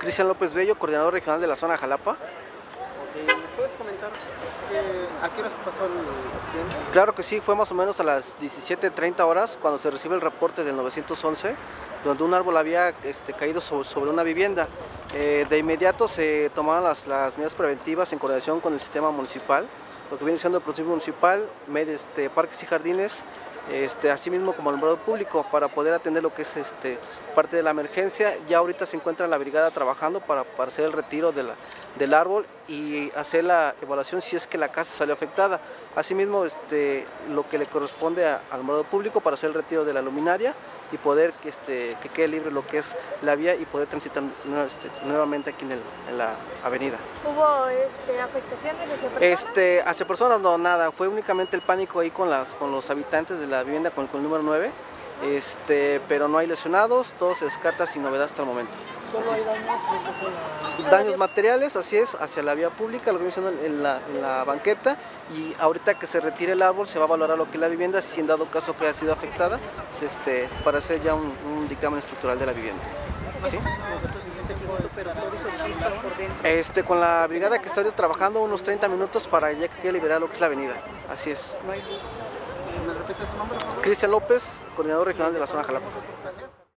Cristian López Bello, coordinador regional de la zona Jalapa. ¿Me puedes comentar a qué hora pasó el accidente? Claro que sí, fue más o menos a las 17:30 horas cuando se recibe el reporte del 911, donde un árbol había caído sobre una vivienda. De inmediato se tomaron las medidas preventivas en coordinación con el sistema municipal, lo que viene siendo el Consejo Municipal, Parques y Jardines, así mismo como alumbrado público, para poder atender lo que es parte de la emergencia. Ya ahorita se encuentra la brigada trabajando para hacer el retiro del árbol y hacer la evaluación si es que la casa salió afectada. Asimismo, lo que le corresponde al alumbrado público para hacer el retiro de la luminaria y poder que quede libre lo que es la vía y poder transitar nuevamente aquí en la avenida. ¿Hubo afectaciones hacia personas? Hacia personas no, nada, fue únicamente el pánico ahí con los habitantes de la vivienda con el número 9, pero no hay lesionados, todo se descarta sin novedad hasta el momento. ¿Solo hay Daños materiales, así es, hacia la vía pública, lo que viene siendo en la banqueta, y ahorita que se retire el árbol se va a valorar lo que es la vivienda, si en dado caso que haya sido afectada, para hacer ya un dictamen estructural de la vivienda. ¿Sí? Con la brigada que está ahorita trabajando unos 30 minutos para ya que quede liberar lo que es la avenida, así es. ¿Me repites su nombre, por favor? Cristian López, coordinador regional de la zona Jalapa.